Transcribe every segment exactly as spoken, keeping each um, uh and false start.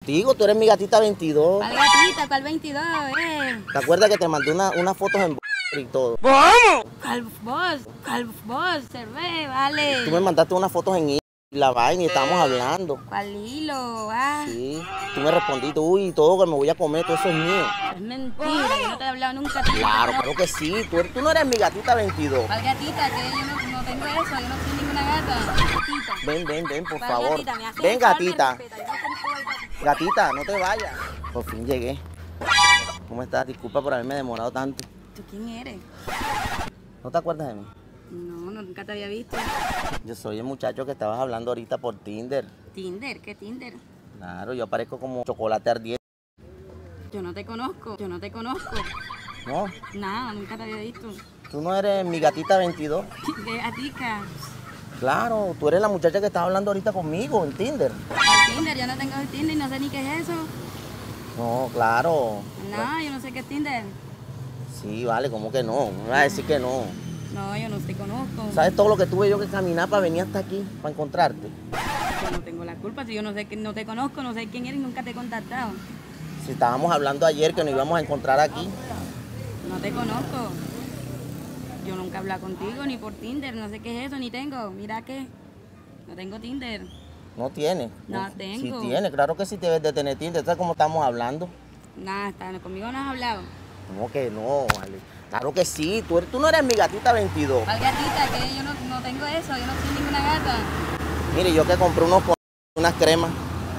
Contigo, tú eres mi gatita veintidós. ¿Cuál gatita? ¿Cuál veintidós? Eh? ¿Te acuerdas que te mandé una, unas fotos en y todo? ¿Cuál vos? ¿Cuál vos? Cervé, vale. Tú me mandaste unas fotos en y la vaina y estábamos hablando. ¿Cuál hilo? Ah. Sí, tú me respondiste, uy, todo que me voy a comer, todo eso es mío. Es mentira, yo no te he hablado nunca. Claro, claro que sí, tú, eres- tú no eres mi gatita veintidós. ¿Cuál gatita? Que yo no, no tengo eso, yo no soy ninguna gata. Gatita. Ven, ven, ven, por ¿Cuál favor. gatita? Me hace Ven, falta el gatita. respeto, yo no tengo el gatita. Gatita, no te vayas. Por fin llegué. ¿Cómo estás? Disculpa por haberme demorado tanto. ¿Tú quién eres? ¿No te acuerdas de mí? No, no, nunca te había visto. Yo soy el muchacho que estabas hablando ahorita por Tinder. ¿Tinder? ¿Qué Tinder? Claro, yo aparezco como chocolate ardiente. Yo no te conozco, yo no te conozco. No, Nada, nunca te había visto. tú no eres mi gatita veintidós. ¿Qué gatica? Claro, tú eres la muchacha que estaba hablando ahorita conmigo en Tinder. ¿Cuál Tinder? Yo no tengo el Tinder y no sé ni qué es eso. No, claro. No, yo no sé qué es Tinder. Sí, vale, ¿cómo que no? Me vas a decir que no. No, yo no te conozco. ¿Sabes todo lo que tuve yo que caminar para venir hasta aquí, para encontrarte? Yo no tengo la culpa, si yo no sé que no te conozco, no sé quién eres y nunca te he contactado. Si estábamos hablando ayer que nos íbamos a encontrar aquí. No te conozco. Yo nunca he hablado contigo, ni por Tinder, no sé qué es eso, ni tengo. Mira que no tengo Tinder. No tienes. No Sí tengo. tienes, claro que sí debes de tener Tinder. ¿Sabes cómo estamos hablando? Nada, está, conmigo no has hablado. ¿Cómo que no, vale? Claro que sí, tú, eres- tú no eres mi gatita veintidós. ¿Cuál gatita? Que yo no, no tengo eso, yo no soy ninguna gata. Mire, yo que compré unos con- unas cremas.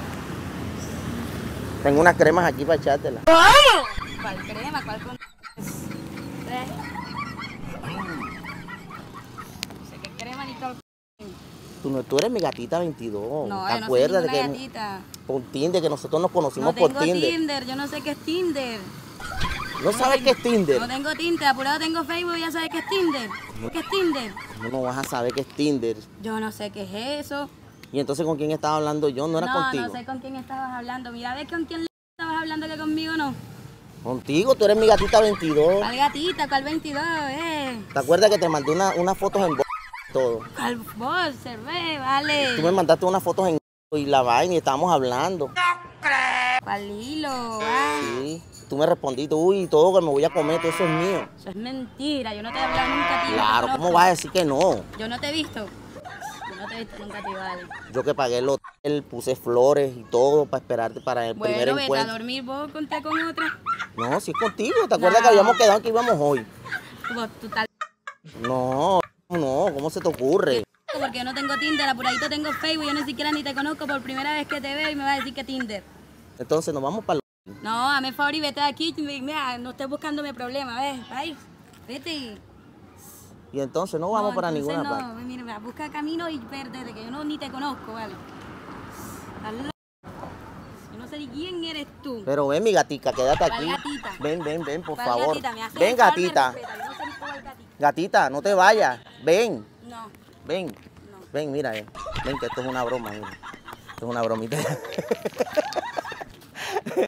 Tengo unas cremas aquí para echártelas. ¿Cuál crema? ¿Cuál con...? Eh. No sé qué crema ni todo. Tú, no, tú eres mi gatita veintidós. No, ¿Te yo no soy acuerdas de ninguna que gatita. por Tinder, que nosotros nos conocimos No por tengo Tinder? Tinder, yo no sé qué es Tinder. ¿No sabes qué es Tinder? No tengo Tinder, apurado tengo Facebook, ya sabes qué es Tinder. ¿Qué es Tinder? ¿Cómo no vas a saber qué es Tinder? Yo no sé qué es eso. Y entonces, ¿con quién estaba hablando yo? ¿No era no, contigo? no sé con quién estabas hablando. Mira, ¿ves con quién estabas hablando que conmigo no? Contigo, tú eres mi gatita veintidós. ¿Cuál gatita? ¿Cuál veintidós? Eh? ¿Te acuerdas que te mandé una- unas fotos en y todo? ¿Cuál vos? Cervé, vale. Tú me mandaste unas fotos en y la vaina y estábamos hablando. ¿Cuál hilo? Ah, Sí. Tú me respondiste, uy, todo que me voy a comer, todo eso es mío. eso es mentira, yo no te he hablado nunca a ti. no te Claro, ¿cómo conozco. vas a decir que no? Yo no te he visto. Yo no te he visto nunca a ti, vale. Yo que pagué el hotel, puse flores y todo para esperarte para el primer Bueno, vete a encuentro. dormir vos, conté con otra. No, si es contigo. ¿Te acuerdas No. que habíamos quedado en que íbamos hoy? Vos, tú tal... No, no, ¿cómo se te ocurre? Porque yo no tengo Tinder, apuradito tengo Facebook, yo ni siquiera ni te conozco por primera vez que te veo y me vas a decir que Tinder. Entonces nos vamos para el... No, hazme el favor y vete de aquí, mira, no estés buscándome problemas, ¿ves? Ay, vete. Y entonces no vamos No, para entonces ninguna no, parte. mira, busca camino y perdete, que yo no, ni te conozco, ¿vale? Estás loco. Yo no sé ni quién eres tú. Pero ven, mi gatica, quédate ¿Cuál aquí. gatita? Ven, ven, ven, por ¿Cuál favor. gatita? Me hace Ven, el favor, me gatita. respeta, yo no sé ni cuál gatita. Gatita, no te vayas. Ven, No, ven. no. Ven, mira, ven. Ven, que esto es una broma, mira. Esto es una bromita.